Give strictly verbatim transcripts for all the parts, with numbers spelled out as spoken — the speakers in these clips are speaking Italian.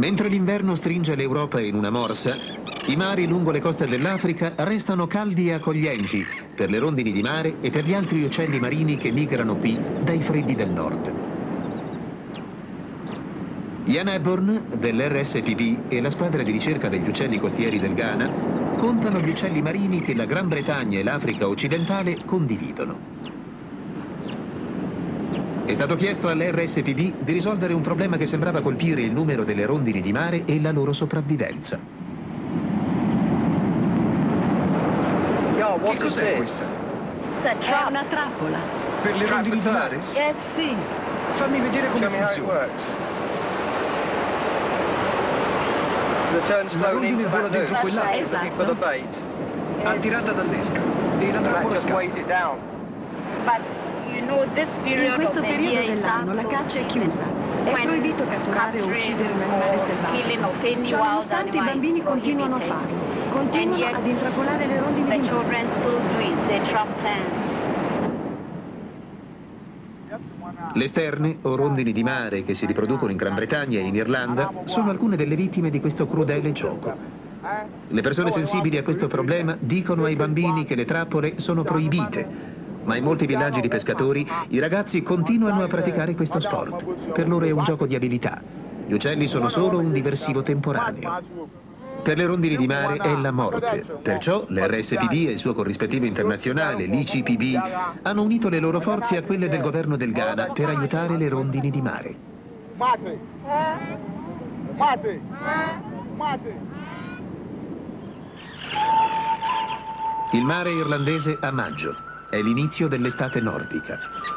Mentre l'inverno stringe l'Europa in una morsa, i mari lungo le coste dell'Africa restano caldi e accoglienti per le rondini di mare e per gli altri uccelli marini che migrano qui dai freddi del nord. Ian Hepburn dell'R S P B e la squadra di ricerca degli uccelli costieri del Ghana contano gli uccelli marini che la Gran Bretagna e l'Africa occidentale condividono. È stato chiesto all'R S P B di risolvere un problema che sembrava colpire il numero delle rondini di mare e la loro sopravvivenza. Che cos'è questa? È una trappola. Per le rondini di mare? Eh, sì. Fammi vedere come funziona. La rondine vola dentro quel laccio. Esatto. Attirata dall'esca. E la trappola scappa. In questo periodo dell'anno la caccia è chiusa. È proibito catturare o uccidere un animale selvaggio. Ciò nonostante i bambini continuano a farlo. Continuano ad intrappolare le rondini di mare. Le sterne, o rondini di mare che si riproducono in Gran Bretagna e in Irlanda, sono alcune delle vittime di questo crudele gioco. Le persone sensibili a questo problema dicono ai bambini che le trappole sono proibite, ma in molti villaggi di pescatori i ragazzi continuano a praticare questo sport. Per loro è un gioco di abilità. Gli uccelli sono solo un diversivo temporaneo. Per le rondini di mare è la morte. Perciò l'R S P B e il suo corrispettivo internazionale, l'I C P B, hanno unito le loro forze a quelle del governo del Ghana per aiutare le rondini di mare. Mate! Mate! Mate! Il mare irlandese a maggio. È l'inizio dell'estate nordica.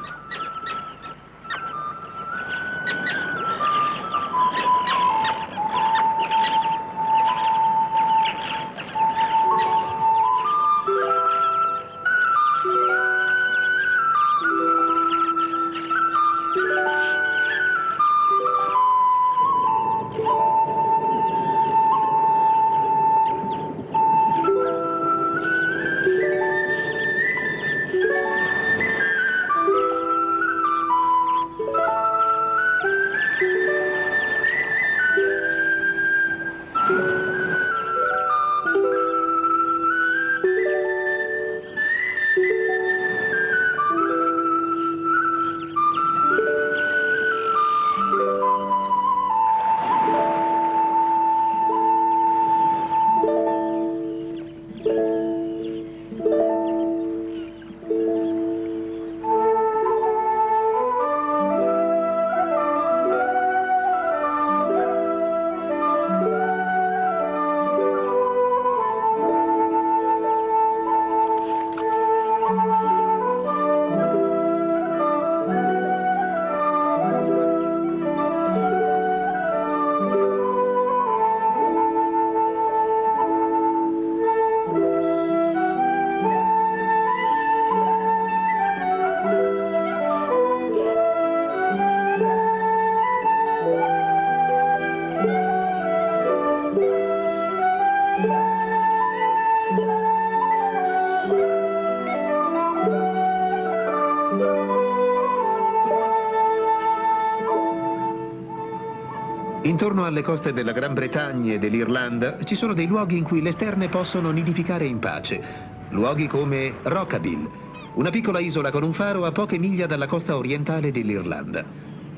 Intorno alle coste della Gran Bretagna e dell'Irlanda ci sono dei luoghi in cui le sterne possono nidificare in pace. Luoghi come Rockabill, una piccola isola con un faro a poche miglia dalla costa orientale dell'Irlanda.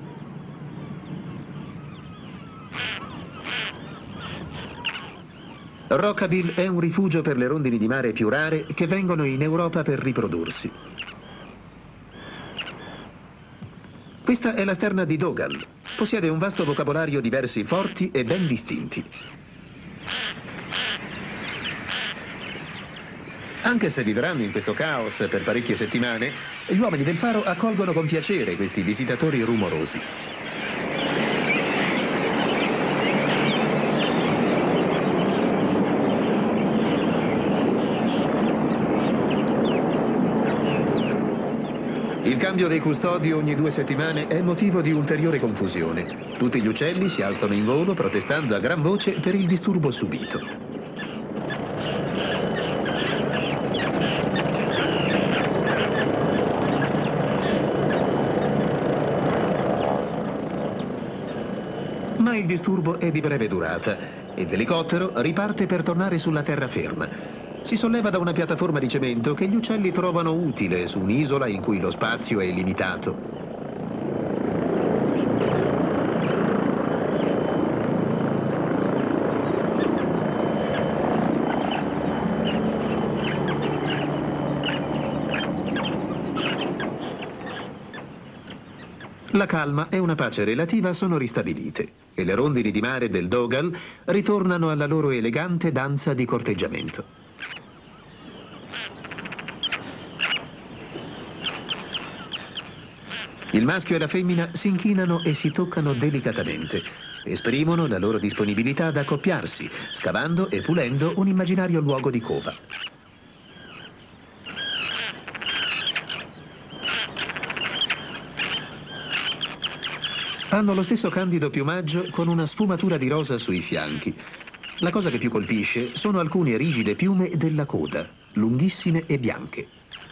Rockabill è un rifugio per le rondini di mare più rare che vengono in Europa per riprodursi. Questa è la sterna di Dougal. Possiede un vasto vocabolario di versi forti e ben distinti. Anche se vivranno in questo caos per parecchie settimane, gli uomini del faro accolgono con piacere questi visitatori rumorosi. Il cambio dei custodi ogni due settimane è motivo di ulteriore confusione. Tutti gli uccelli si alzano in volo protestando a gran voce per il disturbo subito. Ma il disturbo è di breve durata e l'elicottero riparte per tornare sulla terraferma. Si solleva da una piattaforma di cemento che gli uccelli trovano utile su un'isola in cui lo spazio è limitato. La calma e una pace relativa sono ristabilite e le rondini di mare del Dogal ritornano alla loro elegante danza di corteggiamento. Il maschio e la femmina si inchinano e si toccano delicatamente. Esprimono la loro disponibilità ad accoppiarsi, scavando e pulendo un immaginario luogo di cova. Hanno lo stesso candido piumaggio con una sfumatura di rosa sui fianchi. La cosa che più colpisce sono alcune rigide piume della coda, lunghissime e bianche.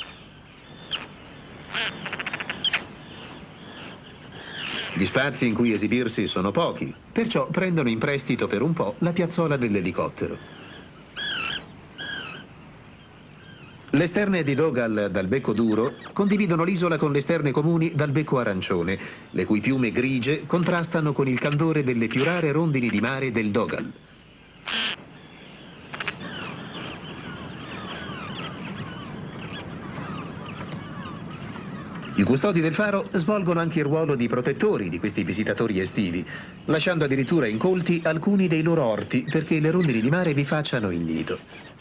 Gli spazi in cui esibirsi sono pochi, perciò prendono in prestito per un po' la piazzola dell'elicottero. Le sterne di Dogal dal becco duro condividono l'isola con le sterne comuni dal becco arancione, le cui piume grigie contrastano con il candore delle più rare rondini di mare del Dogal. I custodi del faro svolgono anche il ruolo di protettori di questi visitatori estivi, lasciando addirittura incolti alcuni dei loro orti perché le rondini di mare vi facciano il nido.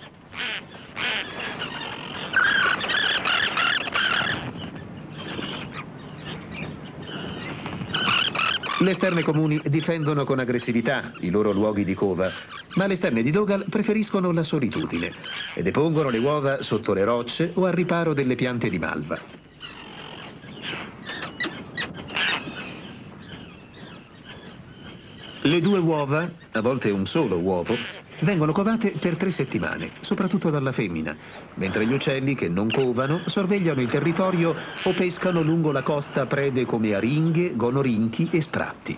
Le sterne comuni difendono con aggressività i loro luoghi di cova, ma le sterne di Dogal preferiscono la solitudine e depongono le uova sotto le rocce o al riparo delle piante di malva. Le due uova, a volte un solo uovo, vengono covate per tre settimane, soprattutto dalla femmina, mentre gli uccelli che non covano sorvegliano il territorio o pescano lungo la costa prede come aringhe, gonorinchi e spratti.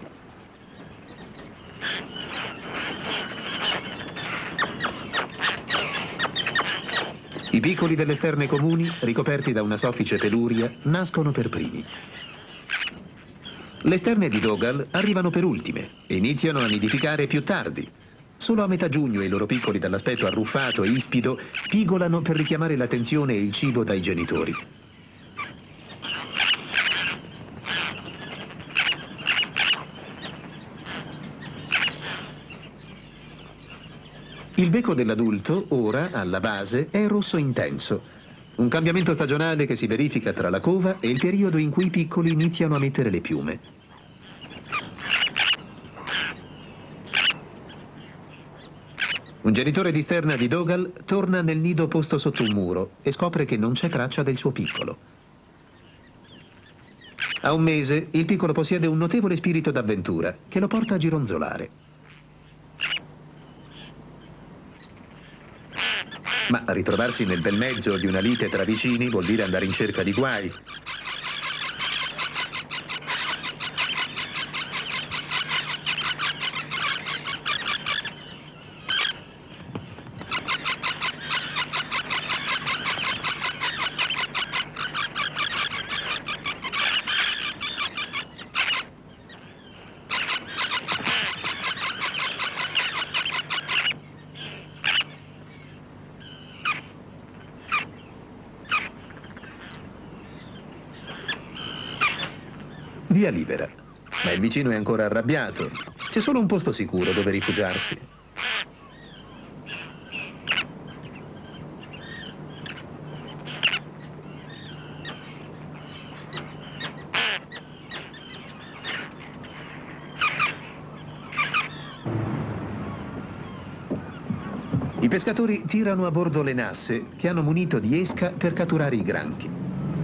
I piccoli delle sterne comuni, ricoperti da una soffice peluria, nascono per primi. Le sterne di Dogal arrivano per ultime e iniziano a nidificare più tardi. Solo a metà giugno i loro piccoli dall'aspetto arruffato e ispido pigolano per richiamare l'attenzione e il cibo dai genitori. Il becco dell'adulto, ora, alla base, è rosso intenso. Un cambiamento stagionale che si verifica tra la cova e il periodo in cui i piccoli iniziano a mettere le piume. Un genitore di sterna di Dogal torna nel nido posto sotto un muro e scopre che non c'è traccia del suo piccolo. A un mese il piccolo possiede un notevole spirito d'avventura che lo porta a gironzolare. Ma ritrovarsi nel bel mezzo di una lite tra vicini vuol dire andare in cerca di guai. Via libera, ma il vicino è ancora arrabbiato. C'è solo un posto sicuro dove rifugiarsi. I pescatori tirano a bordo le nasse che hanno munito di esca per catturare i granchi.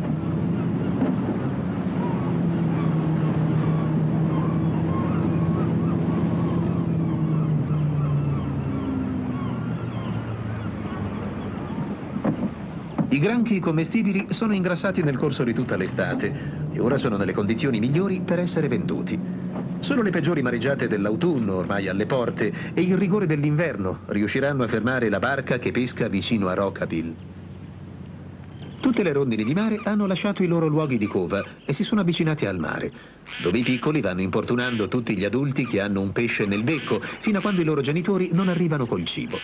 I granchi commestibili sono ingrassati nel corso di tutta l'estate e ora sono nelle condizioni migliori per essere venduti. Solo le peggiori mareggiate dell'autunno, ormai alle porte, e il rigore dell'inverno riusciranno a fermare la barca che pesca vicino a Rockabill. Tutte le rondini di mare hanno lasciato i loro luoghi di cova e si sono avvicinati al mare, dove i piccoli vanno importunando tutti gli adulti che hanno un pesce nel becco, fino a quando i loro genitori non arrivano col cibo.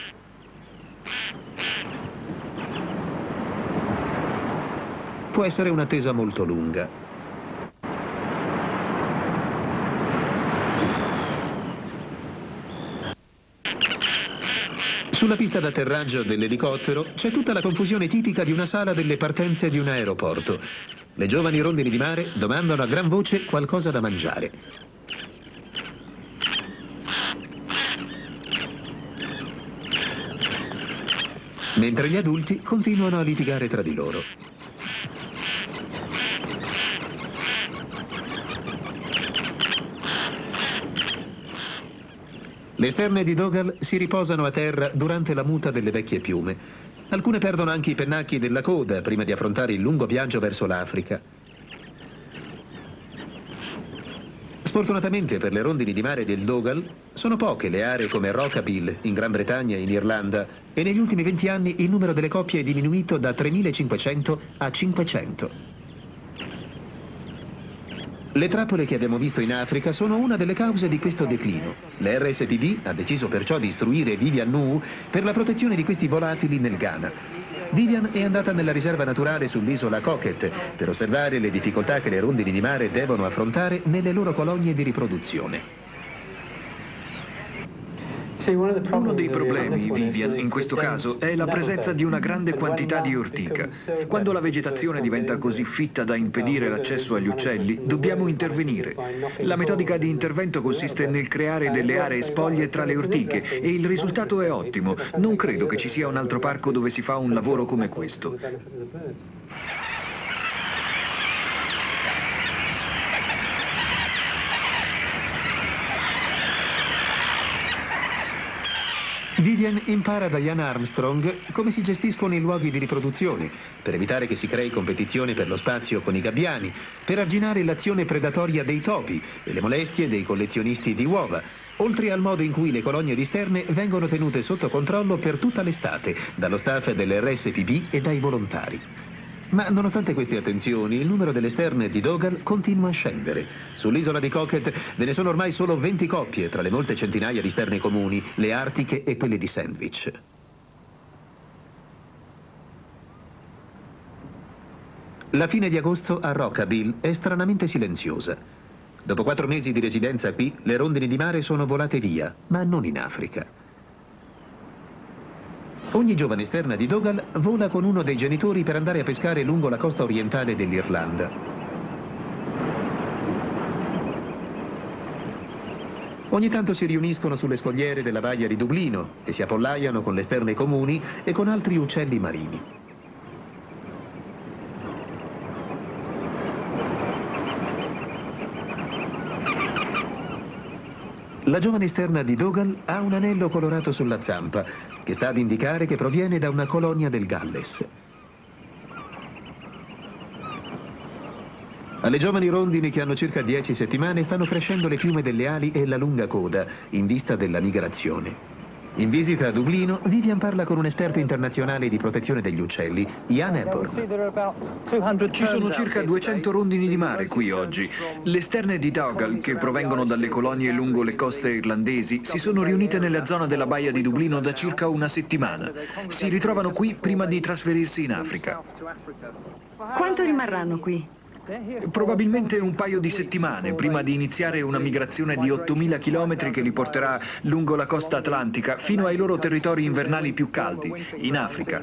Può essere un'attesa molto lunga. Sulla pista d'atterraggio dell'elicottero c'è tutta la confusione tipica di una sala delle partenze di un aeroporto. Le giovani rondini di mare domandano a gran voce qualcosa da mangiare. Mentre gli adulti continuano a litigare tra di loro. Le sterne di Dougal si riposano a terra durante la muta delle vecchie piume. Alcune perdono anche i pennacchi della coda prima di affrontare il lungo viaggio verso l'Africa. Sfortunatamente per le rondini di mare del Dougal sono poche le aree come Rockabill in Gran Bretagna e in Irlanda e negli ultimi venti anni il numero delle coppie è diminuito da tremilacinquecento a cinquecento. Le trappole che abbiamo visto in Africa sono una delle cause di questo declino. L'R S P B ha deciso perciò di istruire Vivian Nu'u per la protezione di questi volatili nel Ghana. Vivian è andata nella riserva naturale sull'isola Coquet per osservare le difficoltà che le rondini di mare devono affrontare nelle loro colonie di riproduzione. Uno dei problemi, Vivian, in questo caso, è la presenza di una grande quantità di ortica. Quando la vegetazione diventa così fitta da impedire l'accesso agli uccelli, dobbiamo intervenire. La metodica di intervento consiste nel creare delle aree spoglie tra le ortiche e il risultato è ottimo. Non credo che ci sia un altro parco dove si fa un lavoro come questo. Vivian impara da Ian Armstrong come si gestiscono i luoghi di riproduzione, per evitare che si crei competizione per lo spazio con i gabbiani, per arginare l'azione predatoria dei topi e le molestie dei collezionisti di uova, oltre al modo in cui le colonie di sterne vengono tenute sotto controllo per tutta l'estate, dallo staff dell'R S P B e dai volontari. Ma nonostante queste attenzioni, il numero delle sterne di Dougal continua a scendere. Sull'isola di Coquet ve ne sono ormai solo venti coppie tra le molte centinaia di sterne comuni, le artiche e quelle di Sandwich. La fine di agosto a Rockabill è stranamente silenziosa. Dopo quattro mesi di residenza qui, le rondini di mare sono volate via, ma non in Africa. Ogni giovane sterna di Dougal vola con uno dei genitori per andare a pescare lungo la costa orientale dell'Irlanda. Ogni tanto si riuniscono sulle scogliere della baia di Dublino e si appollaiano con le sterne comuni e con altri uccelli marini. La giovane sterna di Dougal ha un anello colorato sulla zampa, che sta ad indicare che proviene da una colonia del Galles. Alle giovani rondini che hanno circa dieci settimane stanno crescendo le piume delle ali e la lunga coda, in vista della migrazione. In visita a Dublino, Vivian parla con un esperto internazionale di protezione degli uccelli, Ian Hepburn. Ci sono circa duecento rondini di mare qui oggi. Le sterne di Dougal, che provengono dalle colonie lungo le coste irlandesi, si sono riunite nella zona della baia di Dublino da circa una settimana. Si ritrovano qui prima di trasferirsi in Africa. Quanto rimarranno qui? Probabilmente un paio di settimane, prima di iniziare una migrazione di ottomila chilometri che li porterà lungo la costa atlantica fino ai loro territori invernali più caldi, in Africa.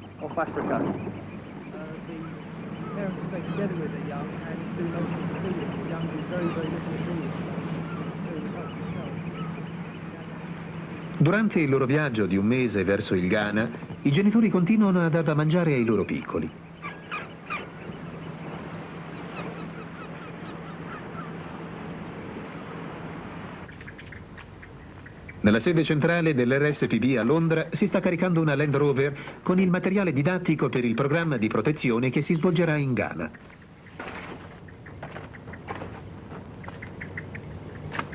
Durante il loro viaggio di un mese verso il Ghana, i genitori continuano a dar da mangiare ai loro piccoli. Nella sede centrale dell'R S P B a Londra si sta caricando una Land Rover con il materiale didattico per il programma di protezione che si svolgerà in Ghana.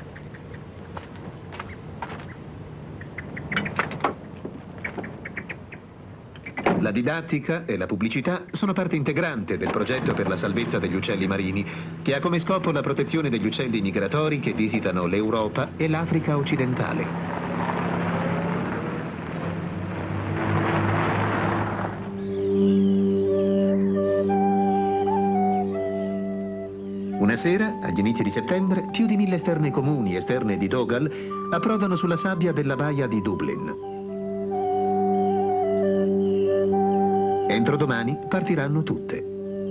didattica e la pubblicità sono parte integrante del progetto per la salvezza degli uccelli marini, che ha come scopo la protezione degli uccelli migratori che visitano l'Europa e l'Africa occidentale. Una sera, agli inizi di settembre, più di mille sterne comuni e sterne di Dogal approdano sulla sabbia della baia di Dublin. Entro domani partiranno tutte.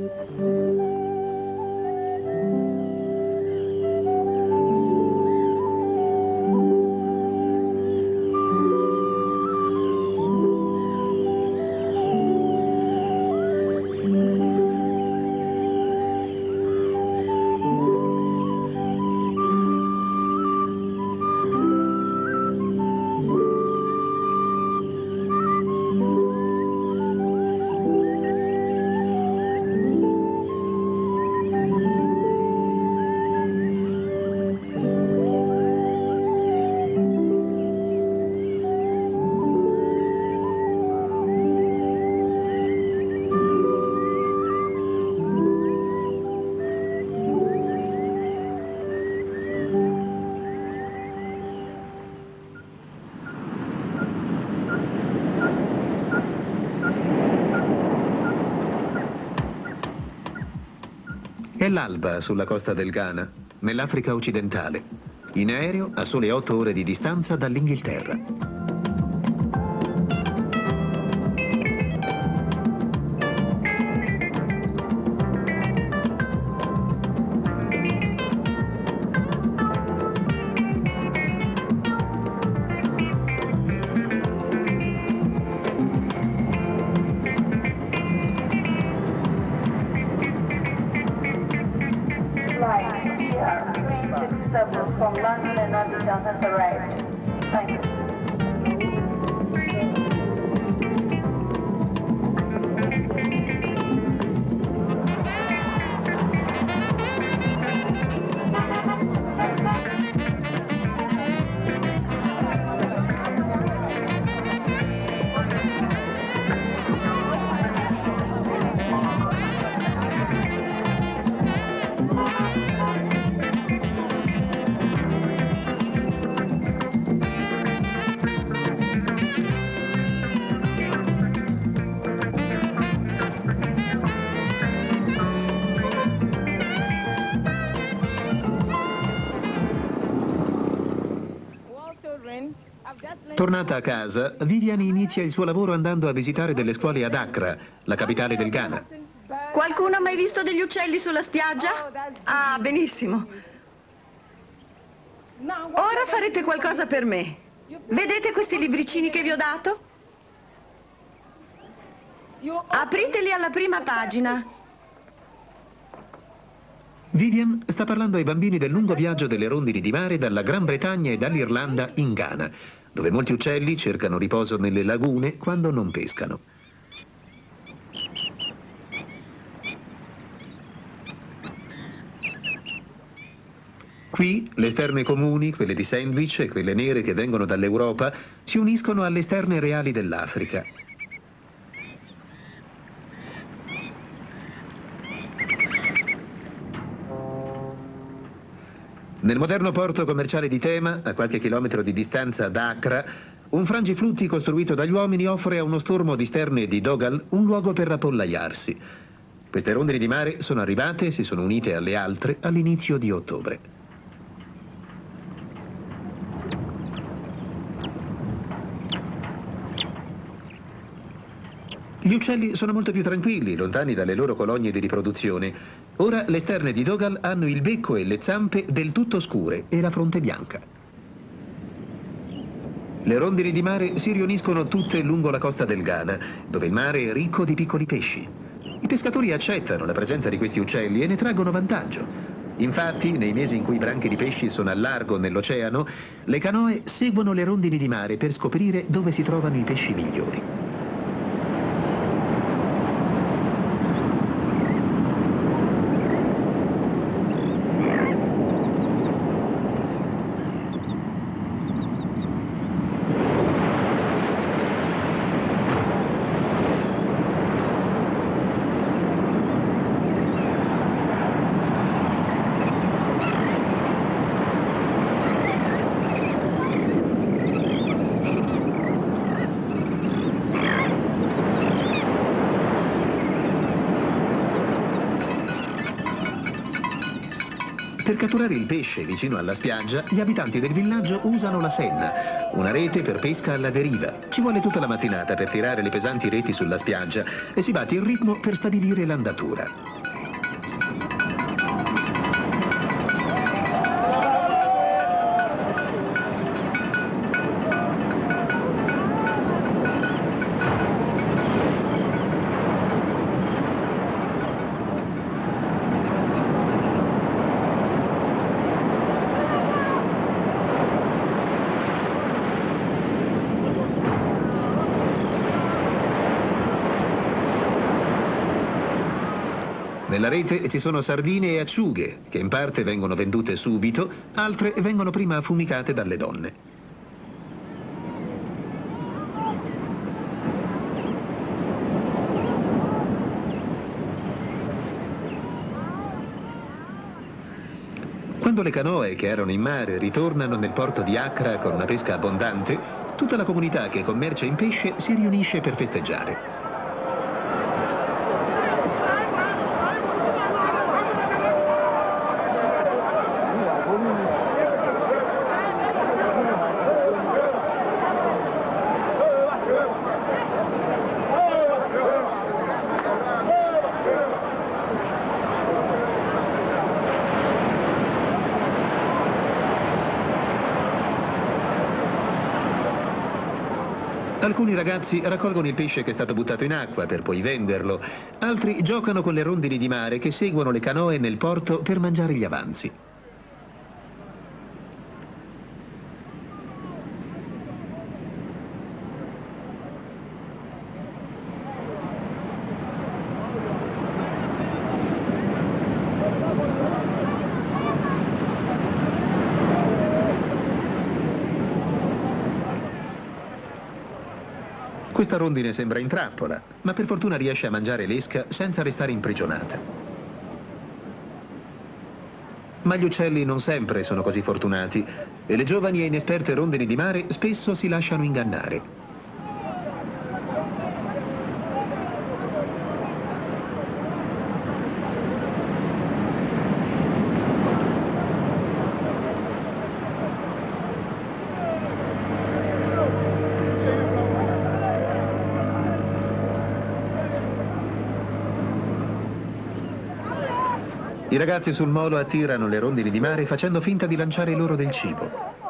È l'alba sulla costa del Ghana, nell'Africa occidentale, in aereo a sole otto ore di distanza dall'Inghilterra. From London and Abidjan has arrived. Thank you. Tornata a casa, Vivian inizia il suo lavoro andando a visitare delle scuole ad Accra, la capitale del Ghana. Qualcuno ha mai visto degli uccelli sulla spiaggia? Ah, benissimo. Ora farete qualcosa per me. Vedete questi libricini che vi ho dato? Apriteli alla prima pagina. Vivian sta parlando ai bambini del lungo viaggio delle rondini di mare dalla Gran Bretagna e dall'Irlanda in Ghana, dove molti uccelli cercano riposo nelle lagune quando non pescano. Qui le sterne comuni, quelle di Sandwich e quelle nere che vengono dall'Europa, si uniscono alle sterne reali dell'Africa. Nel moderno porto commerciale di Tema, a qualche chilometro di distanza da Accra, un frangiflutti costruito dagli uomini offre a uno stormo di sterne di Dogal un luogo per appollaiarsi. Queste rondini di mare sono arrivate e si sono unite alle altre all'inizio di ottobre. Gli uccelli sono molto più tranquilli, lontani dalle loro colonie di riproduzione. Ora le sterne di Dogal hanno il becco e le zampe del tutto scure e la fronte bianca. Le rondini di mare si riuniscono tutte lungo la costa del Ghana, dove il mare è ricco di piccoli pesci. I pescatori accettano la presenza di questi uccelli e ne traggono vantaggio. Infatti, nei mesi in cui i branchi di pesci sono al largo nell'oceano, le canoe seguono le rondini di mare per scoprire dove si trovano i pesci migliori. Per catturare il pesce vicino alla spiaggia, gli abitanti del villaggio usano la senna, una rete per pesca alla deriva. Ci vuole tutta la mattinata per tirare le pesanti reti sulla spiaggia e si batte il ritmo per stabilire l'andatura. Nella rete ci sono sardine e acciughe, che in parte vengono vendute subito, altre vengono prima affumicate dalle donne. Quando le canoe che erano in mare ritornano nel porto di Accra con una pesca abbondante, tutta la comunità che commercia in pesce si riunisce per festeggiare. Alcuni ragazzi raccolgono il pesce che è stato buttato in acqua per poi venderlo, altri giocano con le rondini di mare che seguono le canoe nel porto per mangiare gli avanzi. Questa rondine sembra in trappola, ma per fortuna riesce a mangiare l'esca senza restare imprigionata. Ma gli uccelli non sempre sono così fortunati e le giovani e inesperte rondini di mare spesso si lasciano ingannare. I ragazzi sul molo attirano le rondini di mare facendo finta di lanciare loro del cibo.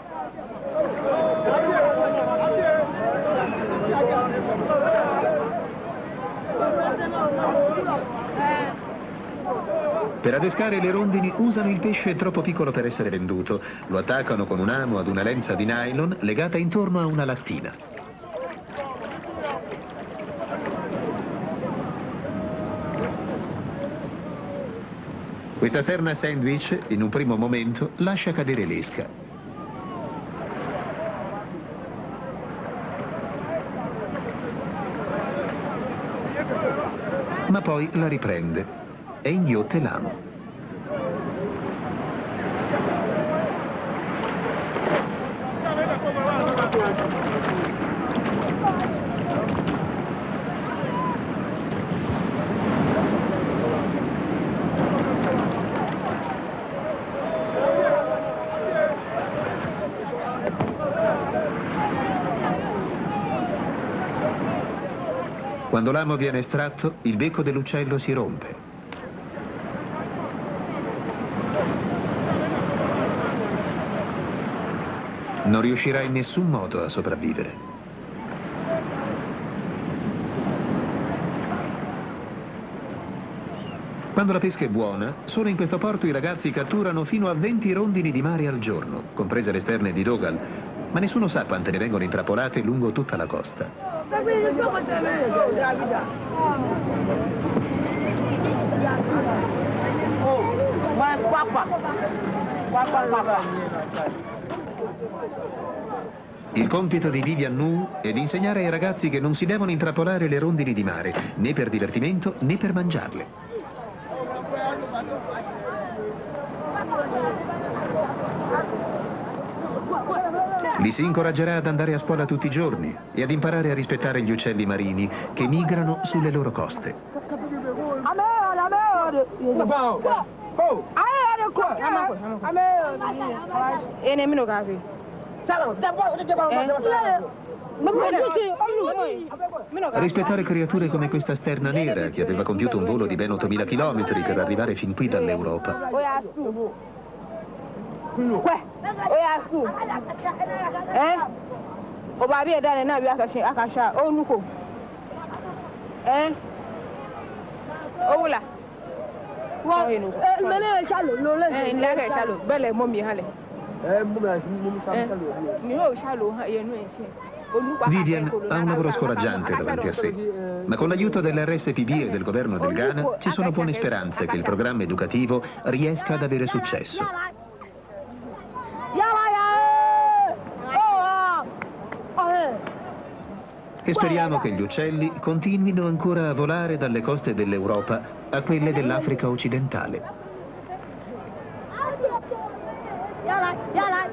Per adescare le rondini usano il pesce troppo piccolo per essere venduto. Lo attaccano con un amo ad una lenza di nylon legata intorno a una lattina. Questa sterna sandwich, in un primo momento, lascia cadere l'esca. Ma poi la riprende e inghiotte l'amo. Quando l'amo viene estratto, il becco dell'uccello si rompe. Non riuscirà in nessun modo a sopravvivere. Quando la pesca è buona, solo in questo porto i ragazzi catturano fino a venti rondini di mare al giorno, comprese le sterne di Dogal, ma nessuno sa quante ne vengono intrappolate lungo tutta la costa. Il compito di Vivian Nu è di insegnare ai ragazzi che non si devono intrappolare le rondini di mare, né per divertimento né per mangiarle. Li si incoraggerà ad andare a scuola tutti i giorni e ad imparare a rispettare gli uccelli marini che migrano sulle loro coste. Rispettare creature come questa sterna nera, che aveva compiuto un volo di ben ottomila chilometri per arrivare fin qui dall'Europa. Vivian ha un lavoro scoraggiante davanti a sé, ma con l'aiuto dell'R S P B e del governo del Ghana ci sono buone speranze che il programma educativo riesca ad avere successo. E speriamo che gli uccelli continuino ancora a volare dalle coste dell'Europa a quelle dell'Africa occidentale.